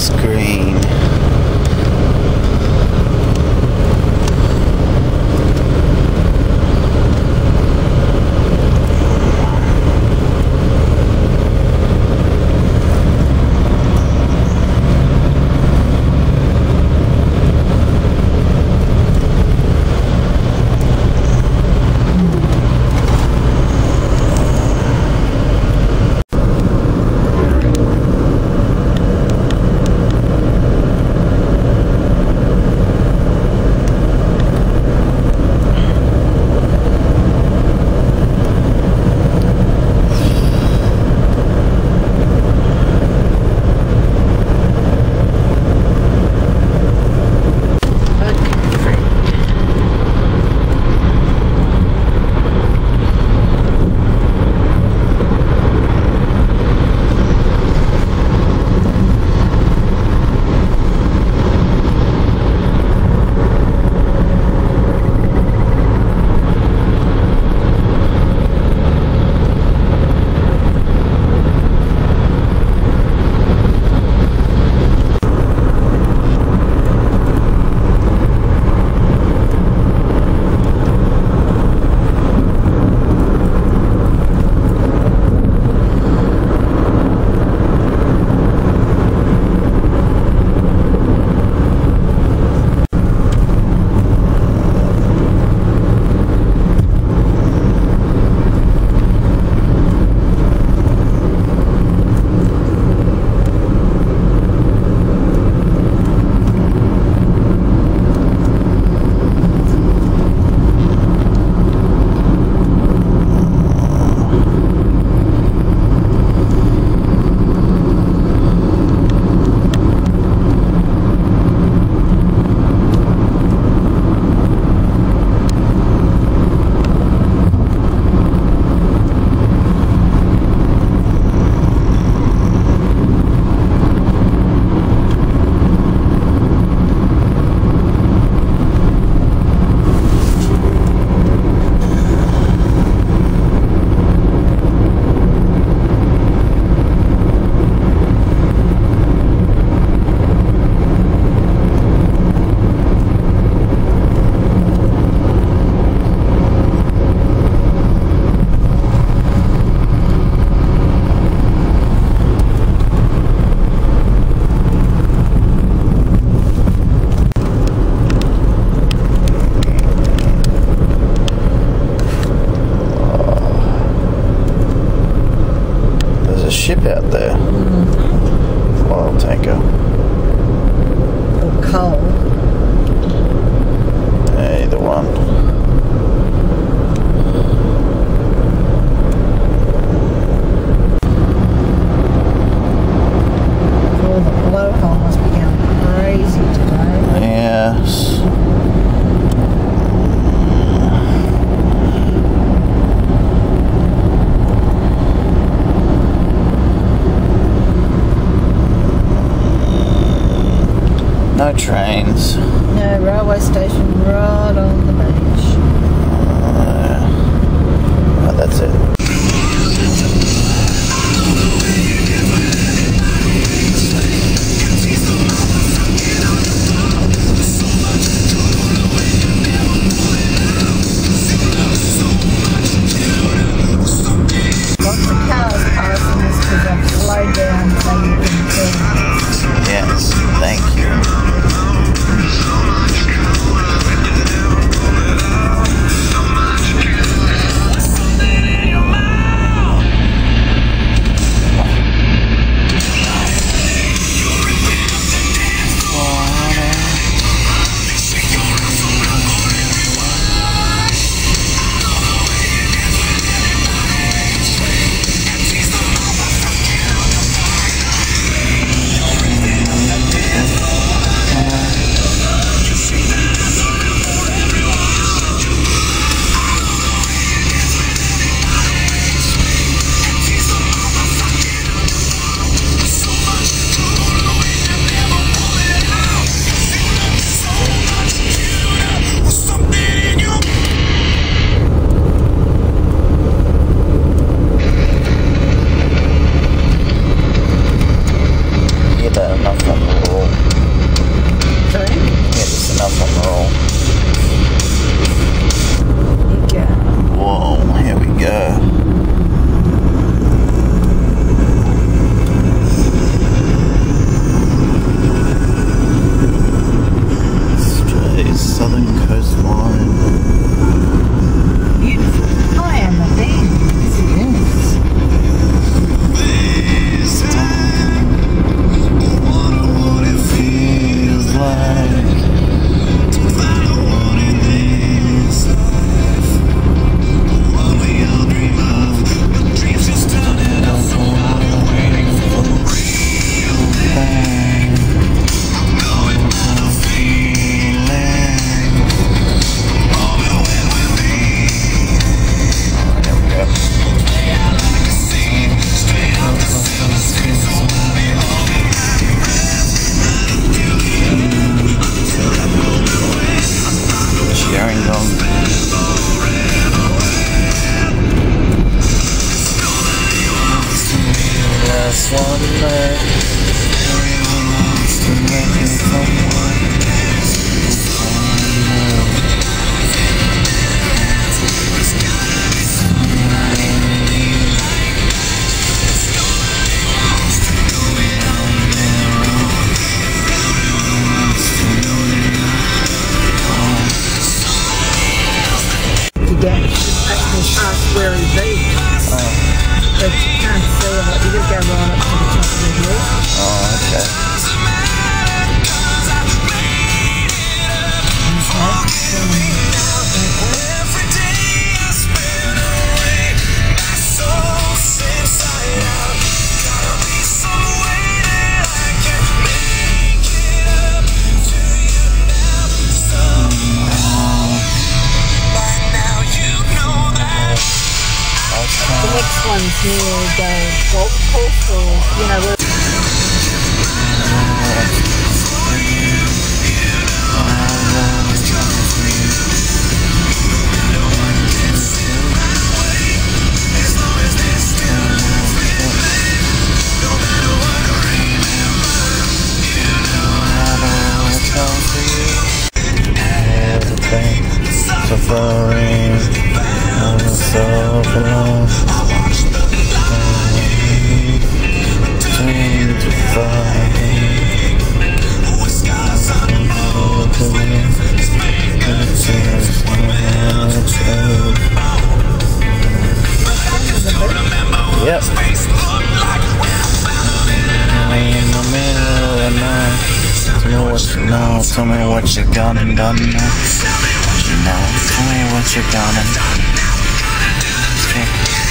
this green. Ship out there. Oil tanker. Or coal. Either one. Oh, the blowhole must be going crazy today. Yes. No trains. No, railway station right on the beach. Oh, that's it. Lots of cars passing us because I've slowed down so you can see. Yes, thank you. Something in your Get that enough on the roll. Sorry? Yeah, just enough on the roll. Okay. Whoa, here we go. Straight southern coastline. Beautiful. I am a thing. Yes. This time, wonder what it feels like to find the one in this life. What we all dream of, your dreams just turn it up for a while, waiting for the real thing. I'm going on a feeling. Oh, it went with me. Oh, there we go. Sharing them. Last one left. Everyone wants to make it someone. Where he lives. But you can't see it. You just go right up to the top of the hill. Oh, okay. The next one's near the golf course, or, you know, where suffering, I'm so alone. Time to find. Yep. In the middle of the night. Tell me what you know. Tell me what you gone and done now. Tell me what you gone and done.